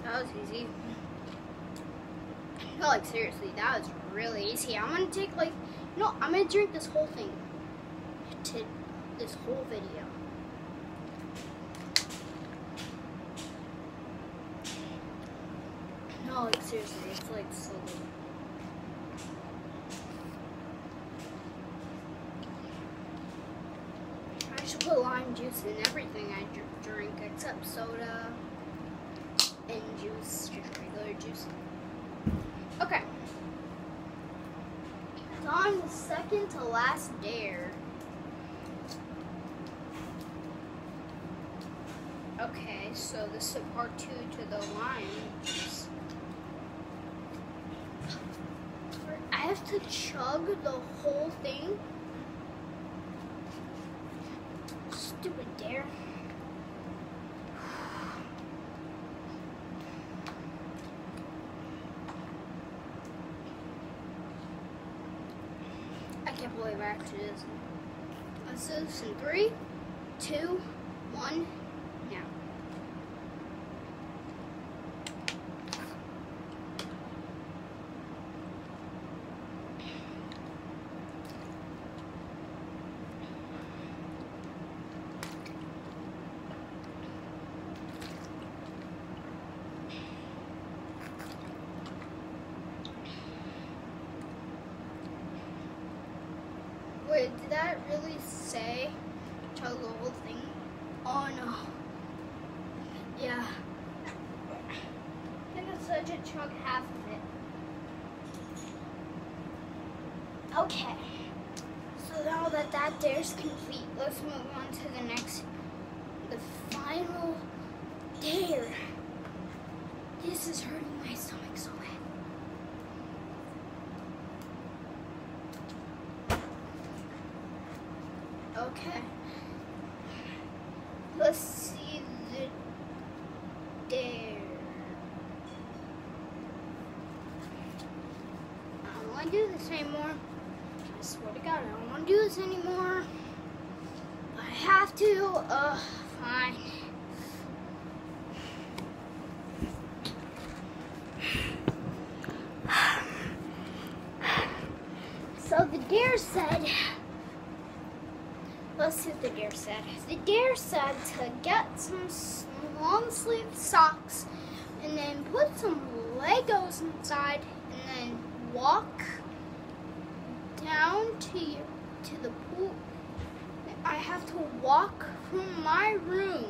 That was easy. No, like seriously, that was really easy. I'm gonna take like, no, I'm gonna drink this whole thing to this whole video. No, like seriously, it's like so good. I should put lime juice in everything I drink except soda and juice, just regular juice. Okay. So on the second to last dare. Okay, so this is part 2 to the lime juice. I have to chug the whole thing. Stupid dare. I can't believe I actually did this. Let's do this in 3, 2, 1, now. Wait, did that really say chug the whole thing? Oh no. Yeah. I think it said to chug half of it. Okay. So now that that dare's complete, let's move on to the next, the final dare. This is hurting my stomach so bad. Okay. Let's see the dare. I don't want to do this anymore. I swear to God, I don't want to do this anymore. But I have to. Fine. So the dare said. Let's see what the dare said. The dare said to get some long sleeve socks and then put some Legos inside and then walk down to the pool. I have to walk from my room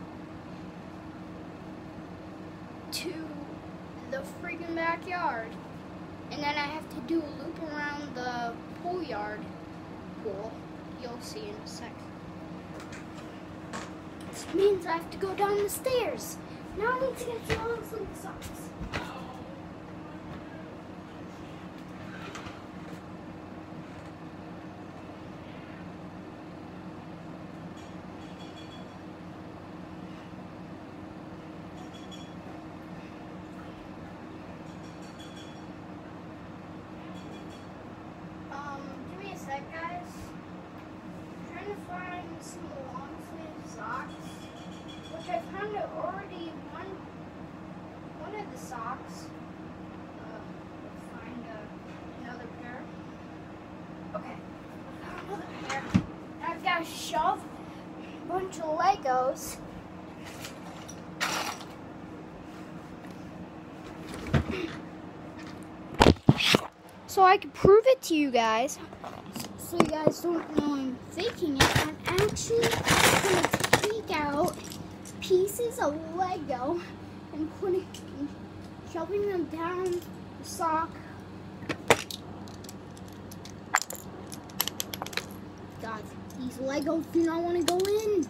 to the freaking backyard. And then I have to do a loop around the pool. You'll see in a sec. This means I have to go down the stairs. Now I need to get some long sleeve socks. Give me a sec, guys. To find some long sleeve socks, which I found already one of the socks. Find another pair. Okay, I found another pair. I've got to shove a bunch of Legos. So I can prove it to you guys. So you guys don't know I'm faking it. I'm actually going to take out pieces of Lego and shoving them down the sock. God, these Legos do not want to go in.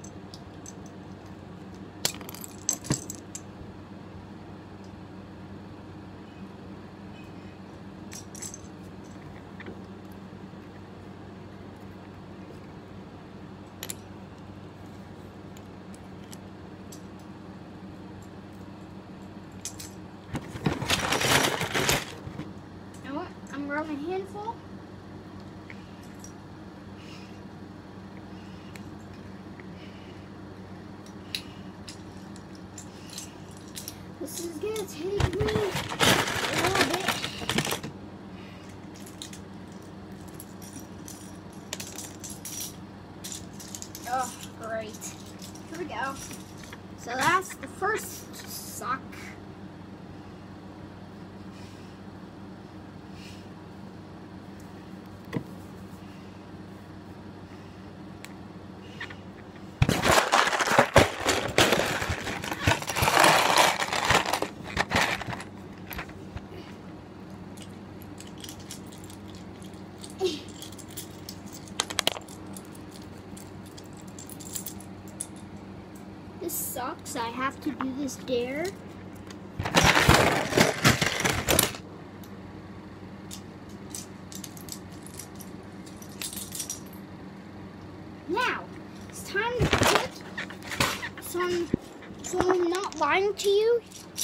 Grab a handful. This is gonna take me a little bit. Oh, great. Here we go. So that's the first sock. This sucks. I have to do this dare. Now, it's time to put some, so I'm not lying to you.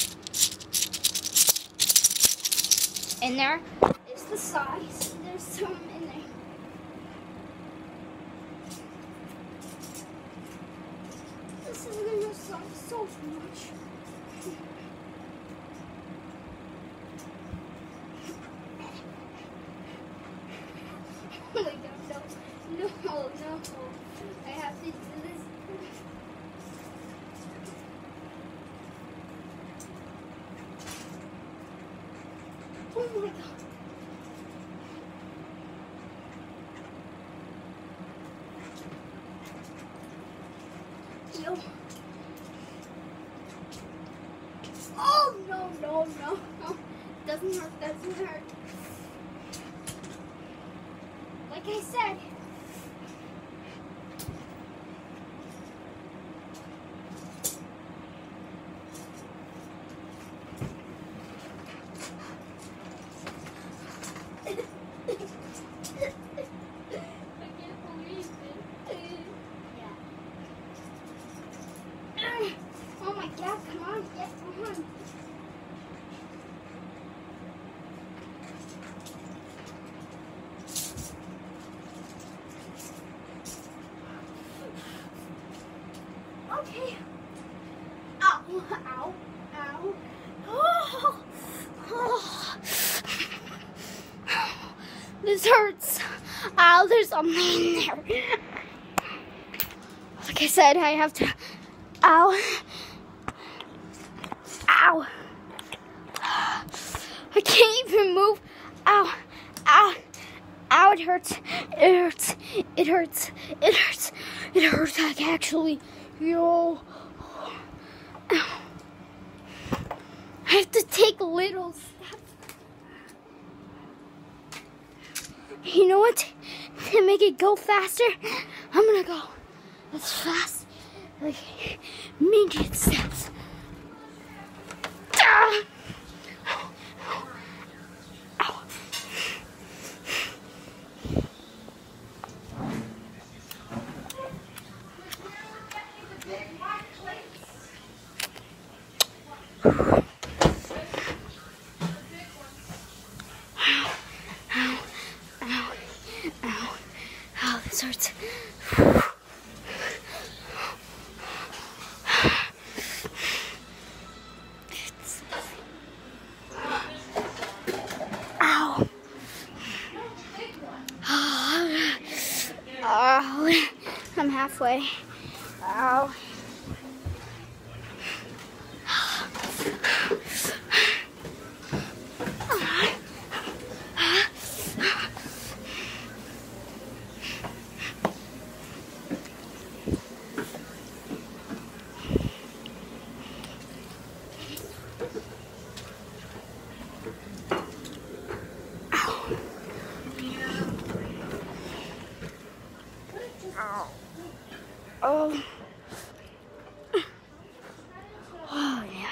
In there is the size. There's some in there. This is gonna suck so much. Oh my god, no. I have to do this. Oh my god. No. Oh, no. Doesn't hurt. Like I said. I can't believe it. Yeah. Oh my god, come on, get on. Okay. Ow. Oh. This hurts. Ow, there's something in there. Like I said, I have to. Ow. I can't even move. Ow. It hurts. Like actually. Yo. Ow. I have to take little steps. You know what? To make it go faster, I'm gonna go as fast like medium steps. Ah! Ow. Ow, this hurts. Ow. Oh, I'm halfway. Ow. Oh. Oh, yeah.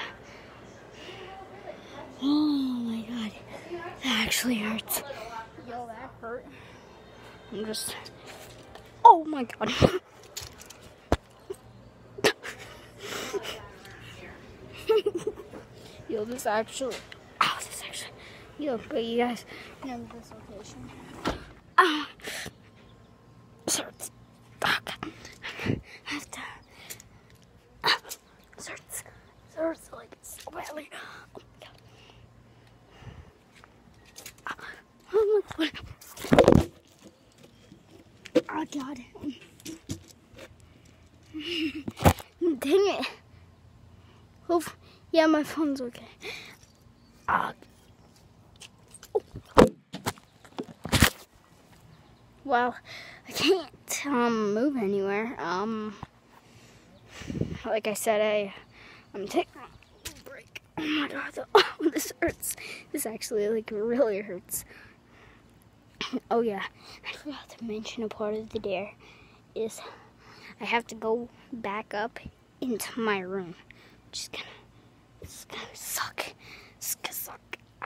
Oh, my God. That actually hurts. Yo, that hurt. I'm just... Oh, my God. Yo, this actually... Oh, this actually... Yo, but you guys remember this location. This hurts. Oh, God. I have to... This hurts. hurts like so badly. Oh my god. Oh god. Dang it. Oh, yeah, my phone's okay. Well, I can't move anywhere. Like I said, I'm taking a break. Oh my god, oh, this hurts. This actually like really hurts. Oh yeah, I forgot to mention a part of the dare is I have to go back up into my room. It's gonna suck. It's gonna suck.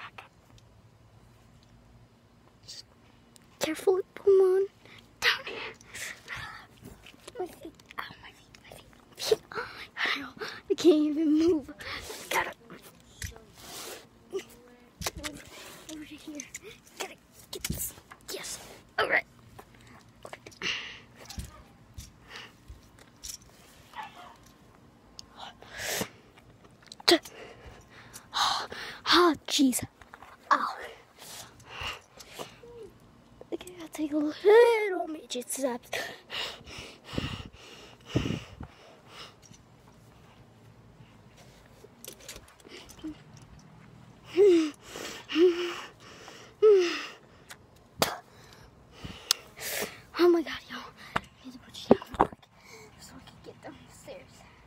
Just carefully put them on down here. My feet. Ow, my feet. Oh my god, I can't even move. Gotta over to here. Gotta get this. Yes. All right. Oh, jeez. Ow. Okay, I'll take a little midget steps. Oh my god, yo. I need to put you down real quick so I can get down the stairs.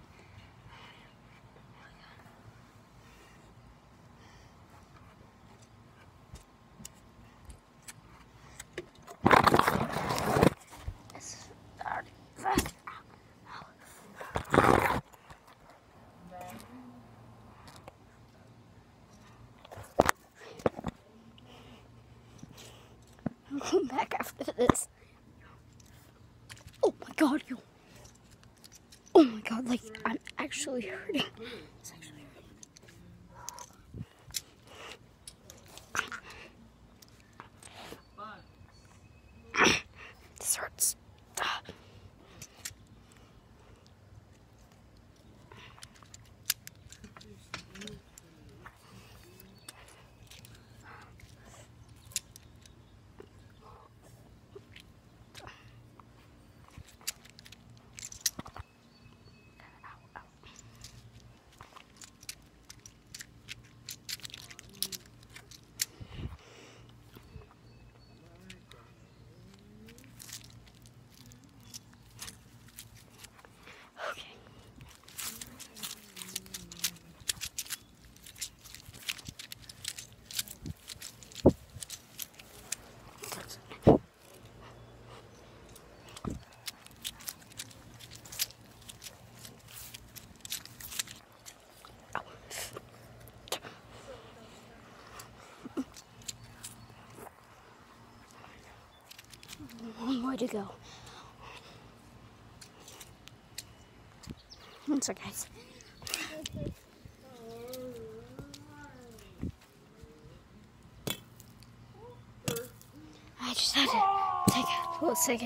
I'm going back after this. Oh my god, yo. Oh my god, like, I'm actually hurting. It's actually hurting. This hurts. One more to go. One sec, guys. I just had to take a little second.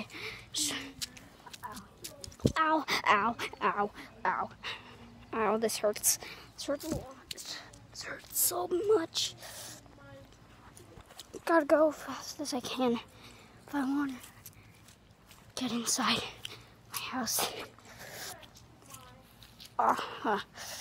Ow, ow, ow, ow. Ow, this hurts. This hurts a lot. This hurts so much. Gotta go as fast as I can if I want to get inside my house.